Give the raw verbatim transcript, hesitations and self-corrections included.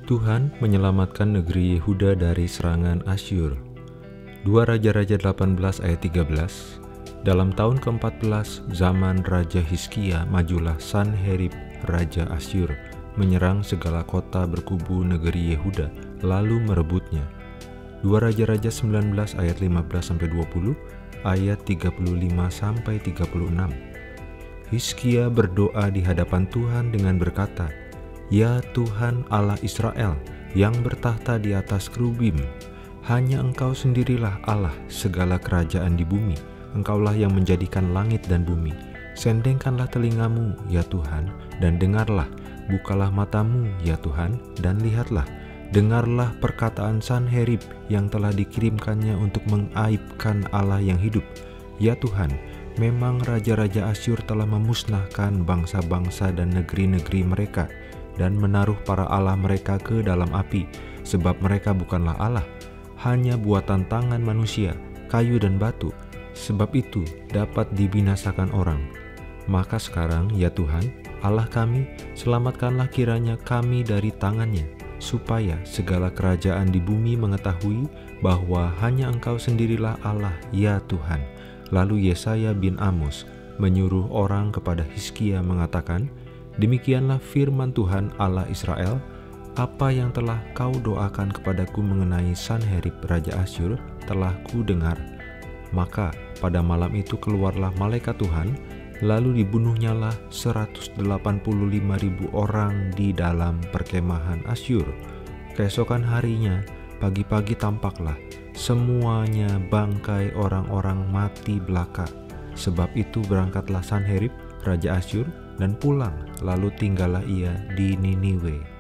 Tuhan menyelamatkan negeri Yehuda dari serangan Asyur. dua Raja-Raja delapan belas ayat tiga belas. Dalam tahun keempat belas zaman Raja Hizkia, majulah Sanherib Raja Asyur, menyerang segala kota berkubu negeri Yehuda, lalu merebutnya. dua Raja-Raja sembilan belas ayat lima belas sampai dua puluh, ayat tiga puluh lima sampai tiga puluh enam. Hizkia berdoa di hadapan Tuhan dengan berkata, "Ya Tuhan Allah Israel yang bertahta di atas kerubim, hanya Engkau sendirilah Allah segala kerajaan di bumi. Engkaulah yang menjadikan langit dan bumi. Sendengkanlah telingamu, ya Tuhan, dan dengarlah. Bukalah matamu, ya Tuhan, dan lihatlah. Dengarlah perkataan Sanherib yang telah dikirimkannya untuk mengaibkan Allah yang hidup. Ya Tuhan, memang raja-raja Asyur telah memusnahkan bangsa-bangsa dan negeri-negeri mereka, dan menaruh para allah mereka ke dalam api, sebab mereka bukanlah Allah, hanya buatan tangan manusia, kayu dan batu, sebab itu dapat dibinasakan orang. Maka sekarang, ya Tuhan, Allah kami, selamatkanlah kiranya kami dari tangannya, supaya segala kerajaan di bumi mengetahui bahwa hanya Engkau sendirilah Allah, ya Tuhan." Lalu Yesaya bin Amos menyuruh orang kepada Hizkia mengatakan, "Demikianlah firman Tuhan Allah Israel, apa yang telah kau doakan kepadaku mengenai Sanherib Raja Asyur telah ku dengar." Maka pada malam itu keluarlah malaikat Tuhan, lalu dibunuhnyalah seratus delapan puluh lima ribu orang di dalam perkemahan Asyur. Keesokan harinya, pagi-pagi tampaklah semuanya bangkai orang-orang mati belaka. Sebab itu berangkatlah Sanherib Raja Asyur dan pulang, lalu tinggallah ia di Niniwe.